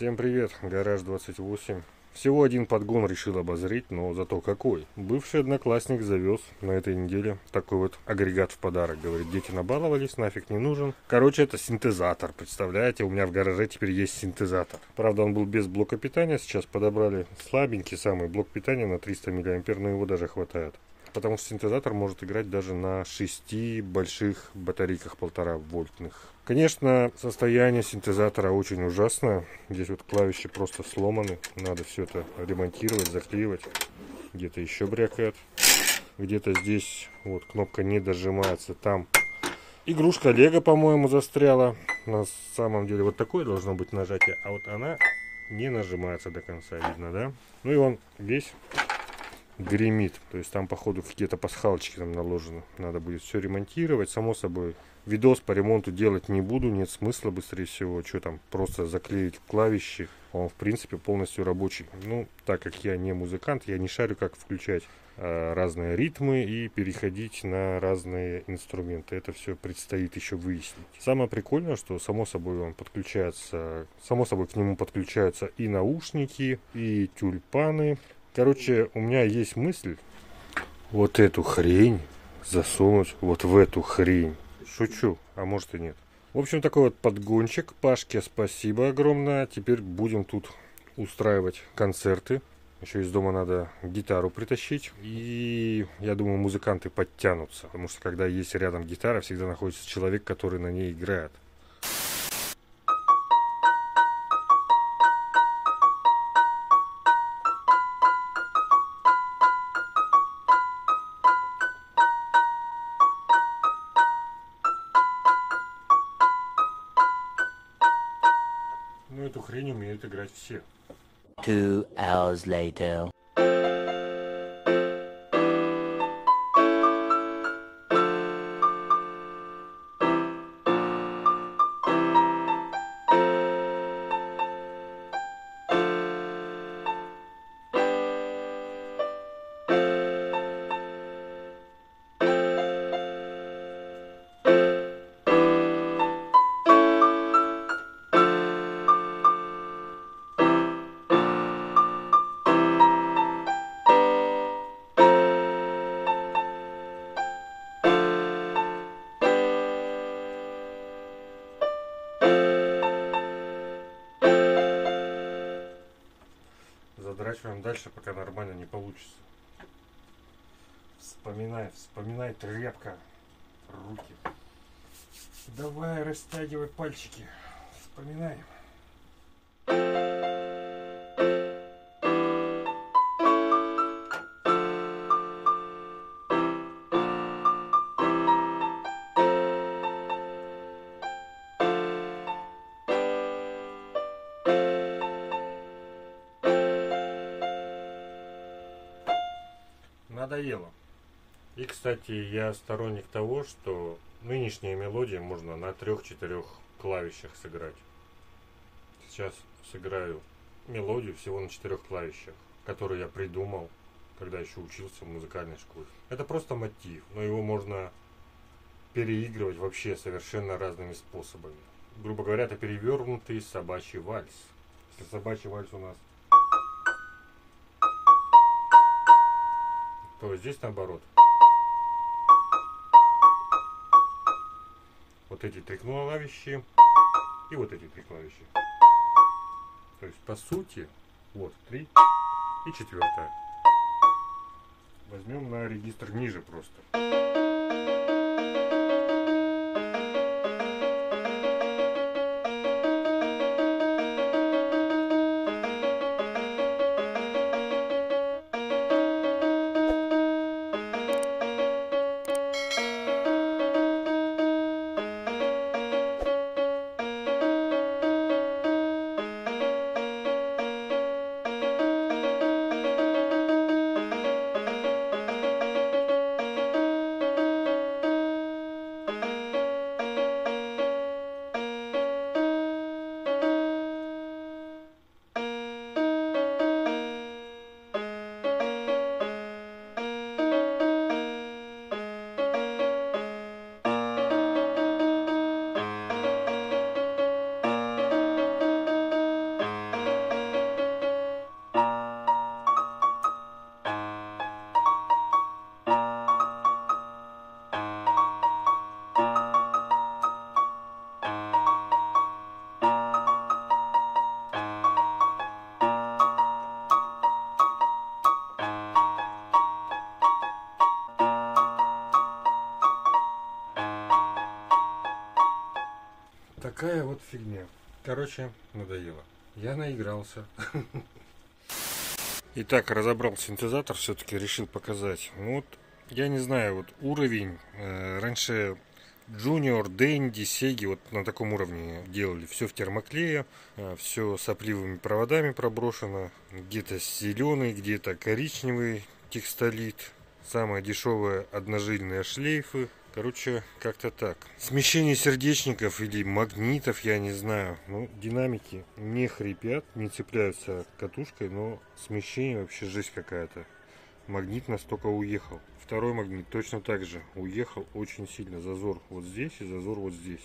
Всем привет, Гараж 28. Всего один подгон решил обозреть, но зато какой. Бывший одноклассник завез на этой неделе такой вот агрегат в подарок. Говорит, дети набаловались, нафиг не нужен. Короче, это синтезатор, представляете? У меня в гараже теперь есть синтезатор. Правда, он был без блока питания, сейчас подобрали слабенький самый блок питания на 300 мА, но его даже хватает. Потому что синтезатор может играть даже на 6 больших батарейках 1,5 вольтных. Конечно, состояние синтезатора очень ужасное. Здесь вот клавиши просто сломаны. Надо все это ремонтировать, заклеивать. Где-то еще брякает. Где-то здесь вот кнопка не дожимается. Там игрушка Лего, по-моему, застряла. На самом деле вот такое должно быть нажатие. А вот она не нажимается до конца, видно, да? Ну и он весь гремит. То есть там, походу, какие-то пасхалочки там наложены. Надо будет все ремонтировать. Само собой, видос по ремонту делать не буду. Нет смысла, быстрее всего. Что там, просто заклеить клавиши. Он, в принципе, полностью рабочий. Ну, так как я не музыкант, я не шарю, как включать разные ритмы и переходить на разные инструменты. Это все предстоит еще выяснить. Самое прикольное, что само собой он подключается, само собой к нему подключаются и наушники, и тюльпаны. Короче, у меня есть мысль вот эту хрень засунуть вот в эту хрень. Шучу, а может и нет. В общем, такой вот подгончик. Пашке спасибо огромное. Теперь будем тут устраивать концерты. Еще из дома надо гитару притащить. И я думаю, музыканты подтянутся. Потому что когда есть рядом гитара, всегда находится человек, который на ней играет. Ну, эту хрень умеют играть все. 2 hours later. Задрачиваем дальше, пока нормально не получится. Вспоминай, тряпка. Руки. Давай, растягивай пальчики. Вспоминай. Надоело. И, кстати, я сторонник того, что нынешние мелодии можно на 3-4 клавишах сыграть. Сейчас сыграю мелодию всего на 4 клавишах, которую я придумал, когда еще учился в музыкальной школе. Это просто мотив, но его можно переигрывать вообще совершенно разными способами. Грубо говоря, это перевернутый собачий вальс. Если собачий вальс у нас, то здесь наоборот. Вот эти 3 клавиши и вот эти 3 клавиши. То есть по сути вот 3 и 4. Возьмем на регистр ниже просто. вот фигня. Короче, надоело. Я наигрался. Итак, разобрал синтезатор, все-таки решил показать. Вот, я не знаю, вот уровень. Раньше Junior, Dendy, Sega вот на таком уровне делали. Все в термоклее, все сопливыми проводами проброшено. Где-то зеленый, где-то коричневый текстолит. Самое дешевое одножильные шлейфы. Короче, как-то так. Смещение сердечников или магнитов, я не знаю. Ну, динамики не хрипят, не цепляются катушкой, но смещение вообще жесть какая-то. Магнит настолько уехал. Второй магнит точно так же уехал очень сильно. Зазор вот здесь и зазор вот здесь.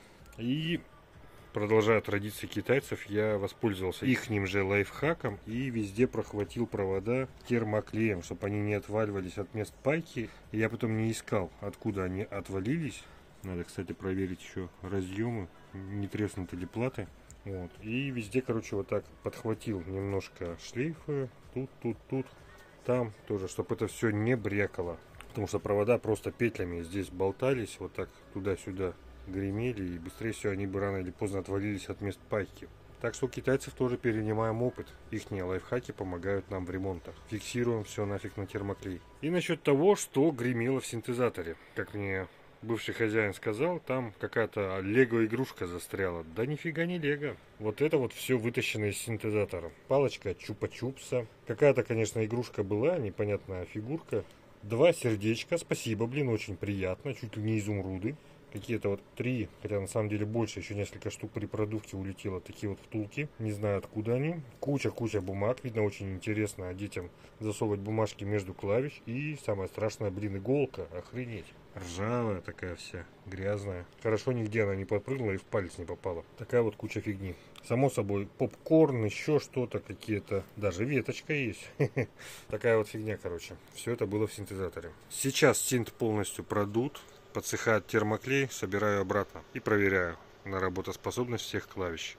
И продолжая традиции китайцев, я воспользовался ихним же лайфхаком и везде прохватил провода термоклеем, чтобы они не отваливались от мест пайки. И я потом не искал, откуда они отвалились. Надо, кстати, проверить еще разъемы, не треснуты ли платы. Вот. И везде, короче, вот так подхватил немножко шлейфа. Тут. Там тоже, чтобы это все не брякало. Потому что провода просто петлями здесь болтались, вот так туда-сюда гремели, и быстрее всего они бы рано или поздно отвалились от мест пайки. Так что у китайцев тоже перенимаем опыт. Ихние лайфхаки помогают нам в ремонтах. Фиксируем все нафиг на термоклей. И насчет того, что гремело в синтезаторе. Как мне бывший хозяин сказал, там какая-то лего-игрушка застряла. Да нифига не лего. Вот это вот все вытащено из синтезатора. Палочка чупа-чупса. Какая-то, конечно, игрушка была, непонятная фигурка. 2 сердечка, спасибо, блин, очень приятно. Чуть ли не изумруды. Какие-то вот 3, хотя на самом деле больше, еще несколько штук при продувке улетело. Такие вот втулки, не знаю откуда они. Куча бумаг, видно очень интересно детям засовывать бумажки между клавиш. И самое страшное, блин, иголка, охренеть. Ржавая такая вся, грязная. Хорошо нигде она не подпрыгнула и в палец не попала. Такая вот куча фигни. Само собой, попкорн, еще что-то, какие-то, даже веточка есть. Такая вот фигня, короче. Все это было в синтезаторе. Сейчас синт полностью продут. Подсыхает термоклей, собираю обратно и проверяю на работоспособность всех клавиш.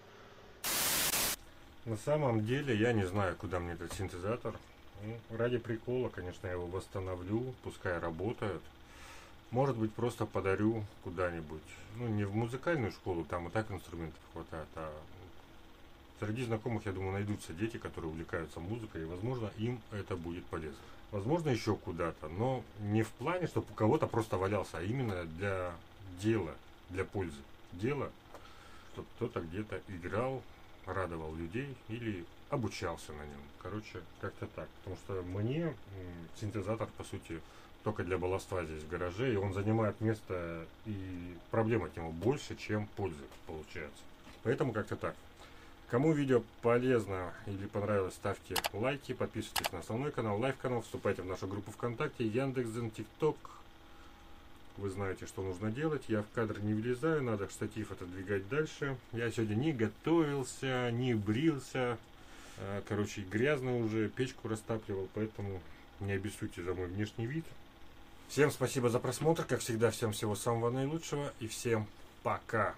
На самом деле я не знаю, куда мне этот синтезатор. Ради прикола, конечно, я его восстановлю, пускай работает. Может быть, просто подарю куда-нибудь. Ну, не в музыкальную школу, там и так инструментов хватает, а среди знакомых, я думаю, найдутся дети, которые увлекаются музыкой, и, возможно, им это будет полезно. Возможно, еще куда-то, но не в плане, чтобы у кого-то просто валялся, а именно для дела, для пользы. Дело, чтобы кто-то где-то играл, радовал людей или обучался на нем. Короче, как-то так. Потому что мне синтезатор, по сути, только для баловства здесь в гараже, и он занимает место, и проблем от него больше, чем пользы получается. Поэтому как-то так. Кому видео полезно или понравилось, ставьте лайки, подписывайтесь на основной канал, лайв-канал, вступайте в нашу группу ВКонтакте, Яндекс.Дзен, ТикТок. Вы знаете, что нужно делать. Я в кадр не влезаю, надо штатив отодвигать дальше. Я сегодня не готовился, не брился. Короче, грязно уже, печку растапливал, поэтому не обессудьте за мой внешний вид. Всем спасибо за просмотр, как всегда, всем всего самого наилучшего и всем пока.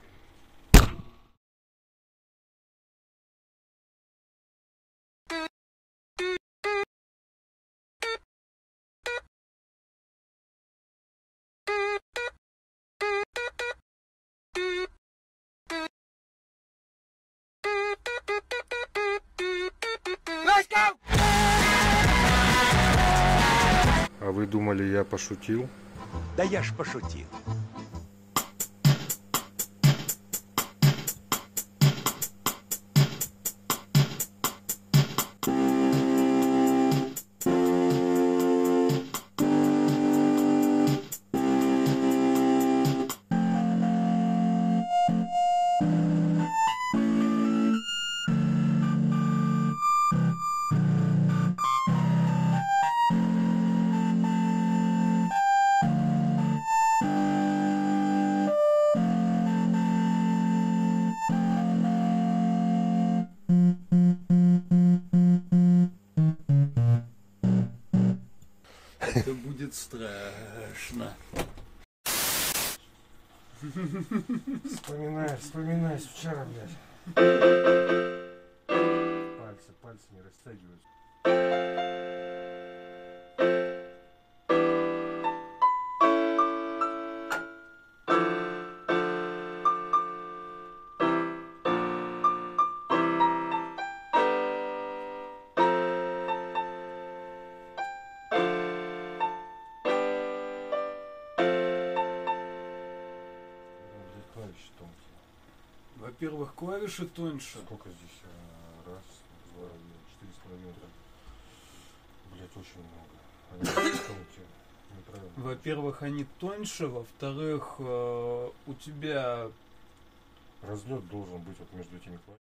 А вы думали, я пошутил? Да я ж пошутил. Это будет страшно. Вспоминай, вчера, блядь. Пальцы не растягиваются. во-первых, клавиши тоньше. Сколько здесь? Раз, два, 4,5 метра. Блять, очень много. Они неправильно. Во-первых, они тоньше, во-вторых, у тебя Разлет должен быть вот между этими клавишами.